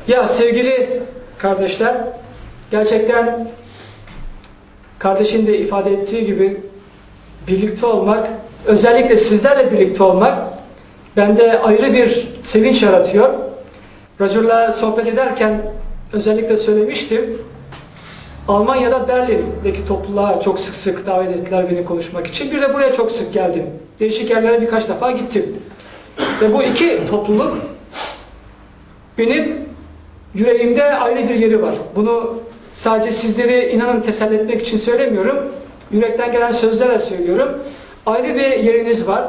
Ya sevgili kardeşler, gerçekten kardeşin de ifade ettiği gibi birlikte olmak, özellikle sizlerle birlikte olmak bende ayrı bir sevinç yaratıyor. Racur'la sohbet ederken özellikle söylemiştim. Almanya'da Berlin'deki topluluğa çok sık sık davet ettiler beni konuşmak için. Bir de buraya çok sık geldim. Değişik yerlere birkaç defa gittim. Ve bu iki topluluk benim yüreğimde ayrı bir yeri var. Bunu sadece sizleri inanın teselli etmek için söylemiyorum. Yürekten gelen sözlerle söylüyorum. Ayrı bir yeriniz var.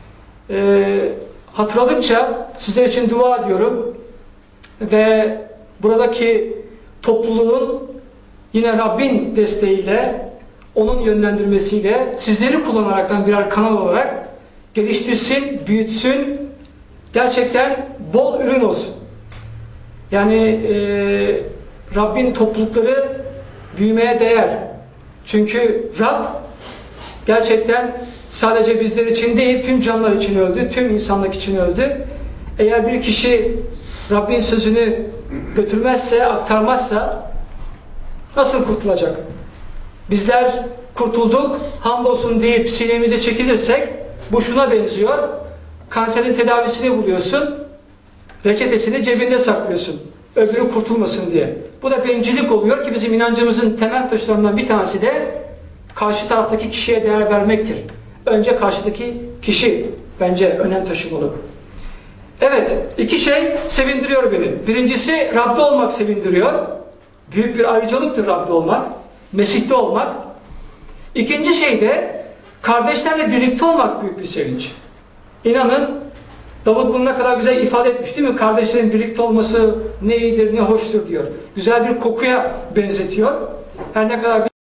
Hatırladıkça sizler için dua ediyorum. Ve buradaki topluluğun yine Rabbin desteğiyle, onun yönlendirmesiyle sizleri kullanaraktan birer kanal olarak geliştirsin, büyütsün, gerçekten bol ürün olsun. Yani Rabbin toplulukları büyümeye değer. Çünkü Rab gerçekten sadece bizler için değil, tüm canlılar için öldü, tüm insanlık için öldü. Eğer bir kişi Rabbin sözünü götürmezse, aktarmazsa nasıl kurtulacak? Bizler kurtulduk, hamdolsun deyip sinemize çekilirsek bu şuna benziyor. Kanserin tedavisini buluyorsun, reçetesini cebinde saklıyorsun. Öbürü kurtulmasın diye. Bu da bencillik oluyor ki bizim inancımızın temel taşlarından bir tanesi de karşı taraftaki kişiye değer vermektir. Önce karşıdaki kişi bence önem taşımalı. Evet, iki şey sevindiriyor beni. Birincisi Rab'de olmak sevindiriyor. Büyük bir ayrıcalıktır Rab'de olmak. Mesih'te olmak. İkinci şey de kardeşlerle birlikte olmak büyük bir sevinç. İnanın Davut bunu ne kadar güzel ifade etmiş değil mi? Kardeşlerin birlikte olması ne iyidir ne hoştur diyor. Güzel bir kokuya benzetiyor. Her ne kadar